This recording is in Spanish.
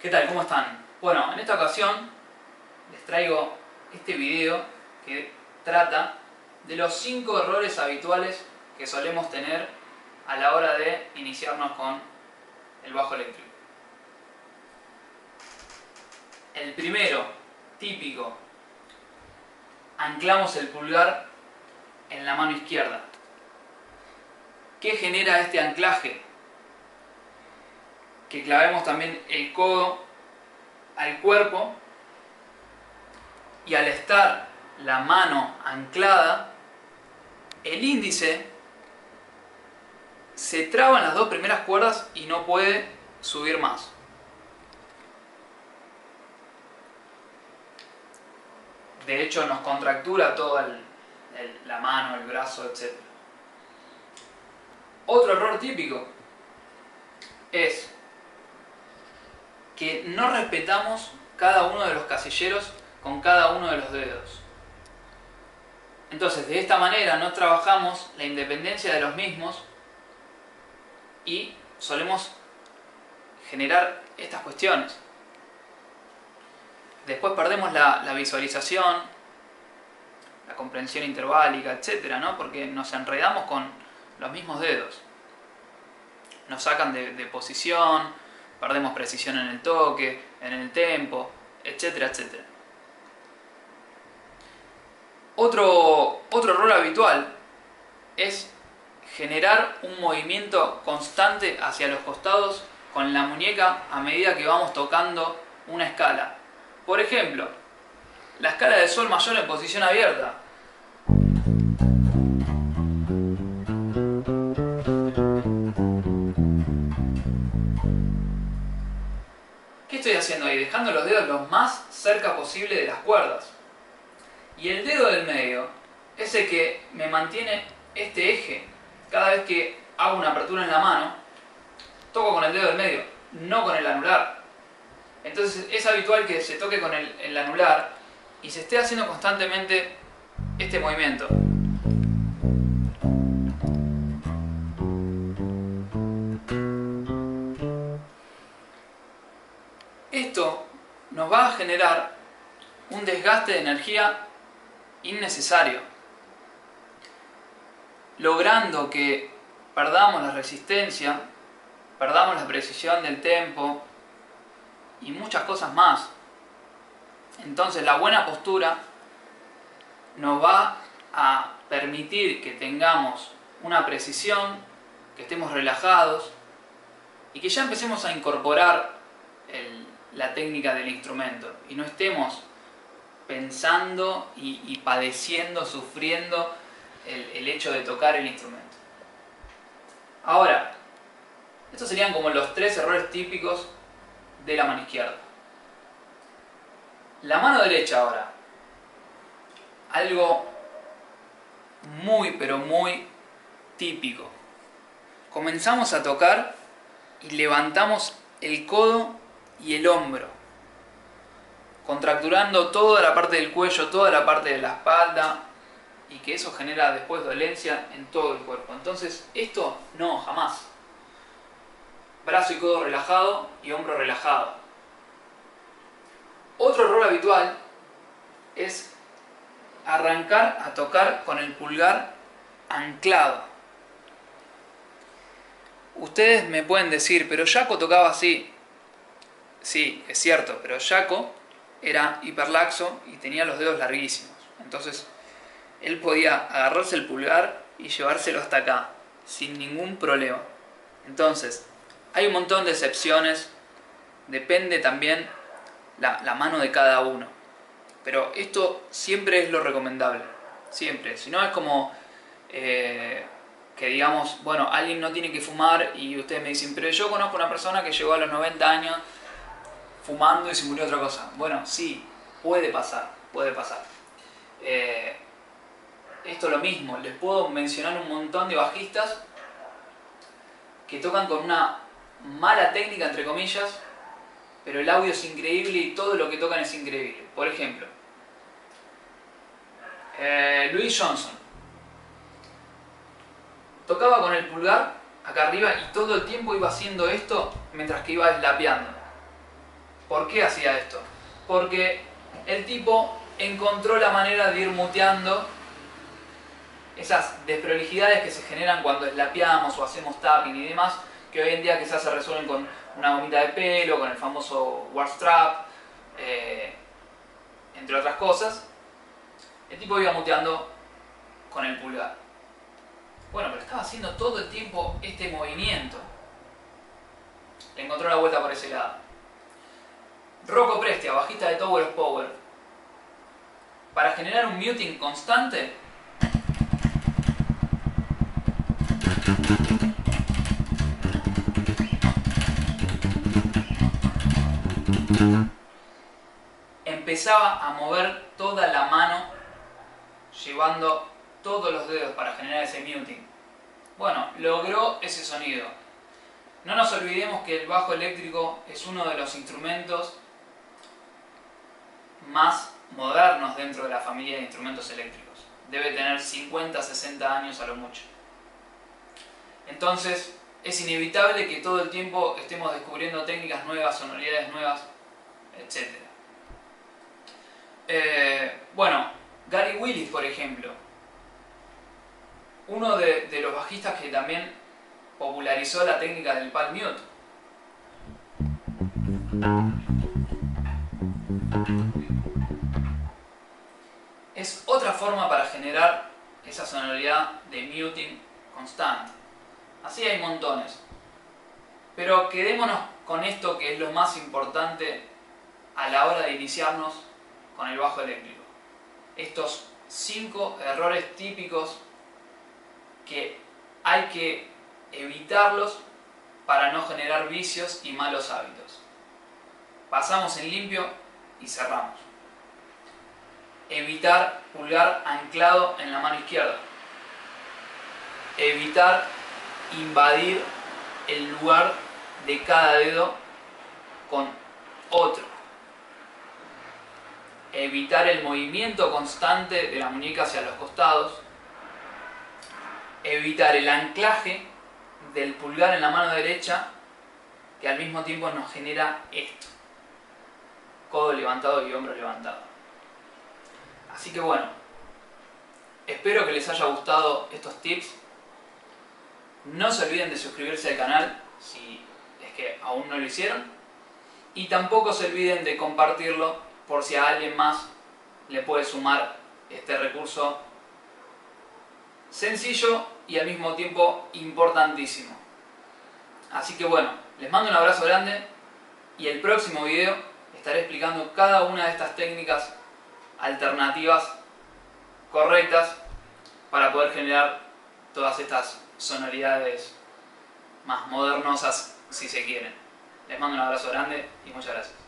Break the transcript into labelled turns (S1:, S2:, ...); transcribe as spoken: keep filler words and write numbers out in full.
S1: ¿Qué tal? ¿Cómo están? Bueno, en esta ocasión les traigo este video que trata de los cinco errores habituales que solemos tener a la hora de iniciarnos con el bajo eléctrico. El primero, típico, anclamos el pulgar en la mano izquierda. ¿Qué genera este anclaje? Que clavemos también el codo al cuerpo y al estar la mano anclada, el índice se traba en las dos primeras cuerdas y no puede subir más. De hecho nos contractura toda el, el, la mano, el brazo, etcétera. Otro error típico es que no respetamos cada uno de los casilleros con cada uno de los dedos. Entonces, de esta manera no trabajamos la independencia de los mismos y solemos generar estas cuestiones. Después perdemos la, la visualización, la comprensión interválica, etcétera, ¿no? Porque nos enredamos con los mismos dedos. Nos sacan de, de posición, perdemos precisión en el toque, en el tempo, etcétera, etcétera. Otro, otro error habitual es generar un movimiento constante hacia los costados con la muñeca a medida que vamos tocando una escala. Por ejemplo, la escala de sol mayor en posición abierta. ¿Qué estoy haciendo ahí? Dejando los dedos lo más cerca posible de las cuerdas. Y el dedo del medio es el que me mantiene este eje. Cada vez que hago una apertura en la mano, toco con el dedo del medio, no con el anular. Entonces es habitual que se toque con el, el anular y se esté haciendo constantemente este movimiento. Esto nos va a generar un desgaste de energía innecesario, logrando que perdamos la resistencia, perdamos la precisión del tempo y muchas cosas más. Entonces la buena postura nos va a permitir que tengamos una precisión, que estemos relajados y que ya empecemos a incorporar el, la técnica del instrumento y no estemos pensando y, y padeciendo, sufriendo el, el hecho de tocar el instrumento. Ahora, estos serían como los tres errores típicos de la mano izquierda. La mano derecha ahora. Algo muy pero muy típico. Comenzamos a tocar y levantamos el codo y el hombro, contracturando toda la parte del cuello, toda la parte de la espalda, y que eso genera después dolencia en todo el cuerpo. Entonces esto no, jamás. Brazo y codo relajado y hombro relajado. Otro error habitual es arrancar a tocar con el pulgar anclado. Ustedes me pueden decir, pero Jaco tocaba así. Sí, es cierto, pero Jaco era hiperlaxo y tenía los dedos larguísimos. Entonces él podía agarrarse el pulgar y llevárselo hasta acá sin ningún problema. Entonces hay un montón de excepciones, depende también la, la mano de cada uno, pero esto siempre es lo recomendable, siempre. Si no es como eh, que digamos, bueno, alguien no tiene que fumar y ustedes me dicen, pero yo conozco una persona que llegó a los noventa años fumando y se murió otra cosa. Bueno, sí, puede pasar, puede pasar. Eh, esto es lo mismo, les puedo mencionar un montón de bajistas que tocan con una mala técnica, entre comillas, pero el audio es increíble y todo lo que tocan es increíble. Por ejemplo, eh, Louis Johnson tocaba con el pulgar acá arriba y todo el tiempo iba haciendo esto mientras que iba slapeando. ¿Por qué hacía esto? Porque el tipo encontró la manera de ir muteando esas desprolijidades que se generan cuando slapeamos o hacemos tapping y demás, que hoy en día quizás se resuelven con una gomita de pelo, con el famoso Warstrap, eh, entre otras cosas. El tipo iba muteando con el pulgar. Bueno, pero estaba haciendo todo el tiempo este movimiento. Le encontró la vuelta por ese lado. Rocco Prestia, bajista de Tower of Power. Para generar un muting constante, empezaba a mover toda la mano, llevando todos los dedos para generar ese muting. Bueno, logró ese sonido. No nos olvidemos que el bajo eléctrico es uno de los instrumentos más modernos dentro de la familia de instrumentos eléctricos. Debe tener cincuenta a sesenta años a lo mucho. Entonces, es inevitable que todo el tiempo estemos descubriendo técnicas nuevas, sonoridades nuevas, etcétera. Eh, bueno, Gary Willis, por ejemplo, uno de, de los bajistas que también popularizó la técnica del palm mute. Es otra forma para generar esa sonoridad de muting constante. Así hay montones. Pero quedémonos con esto que es lo más importante a la hora de iniciarnos con el bajo eléctrico. Estos cinco errores típicos que hay que evitarlos para no generar vicios y malos hábitos. Pasamos en limpio y cerramos. Evitar pulgar anclado en la mano izquierda. Evitar invadir el lugar de cada dedo con otro. Evitar el movimiento constante de la muñeca hacia los costados. Evitar el anclaje del pulgar en la mano derecha, que al mismo tiempo nos genera esto: codo levantado y hombro levantado. Así que bueno, espero que les haya gustado estos tips. No se olviden de suscribirse al canal si es que aún no lo hicieron, y tampoco se olviden de compartirlo por si a alguien más le puede sumar este recurso sencillo y al mismo tiempo importantísimo. Así que bueno, les mando un abrazo grande y el próximo video estaré explicando cada una de estas técnicas alternativas correctas para poder generar todas estas sonoridades más modernosas, si se quieren. Les mando un abrazo grande y muchas gracias.